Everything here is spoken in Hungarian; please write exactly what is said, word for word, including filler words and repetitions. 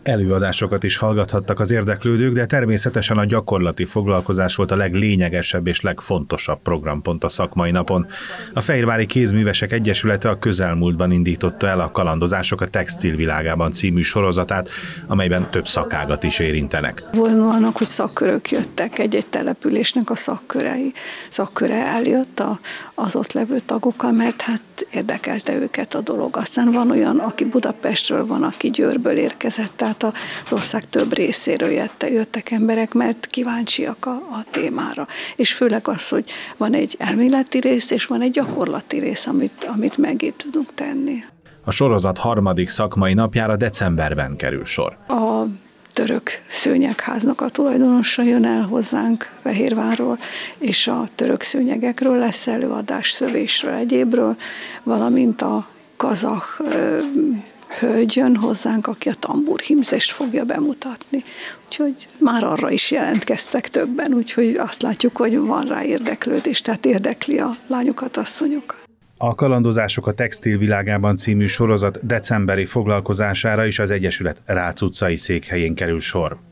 Előadásokat is hallgathattak az érdeklődők, de természetesen a gyakorlati foglalkozás volt a leglényegesebb és legfontosabb programpont a szakmai napon. A Fehérvári Kézművesek Egyesülete a közelmúltban indította el a Kalandozások a textil világában című sorozatát, amelyben több szakágat is érintenek. Vannak, hogy szakkörök jöttek, egy-egy településnek a szakkörei, szakköre eljött az ott levő tagokkal, mert hát érdekelte őket a dolog. Aztán van olyan, aki Budapestről van, aki Győrből érkezett, tehát az ország több részéről jöttek, jöttek emberek, mert kíváncsiak a, a témára. És főleg az, hogy van egy elméleti rész, és van egy gyakorlati rész, amit, amit meg tudunk tenni. A sorozat harmadik szakmai napjára decemberben kerül sor. A török szőnyegháznak a tulajdonosa jön el hozzánk Fehérvárról, és a török szőnyegekről lesz előadás, szövésről, egyébről, valamint a kazah hölgy jön hozzánk, aki a tamburhímzést fogja bemutatni. Úgyhogy már arra is jelentkeztek többen, úgyhogy azt látjuk, hogy van rá érdeklődés, tehát érdekli a lányokat, asszonyokat. A Kalandozások a textil világában című sorozat decemberi foglalkozására is az Egyesület Rácz utcai székhelyén kerül sor.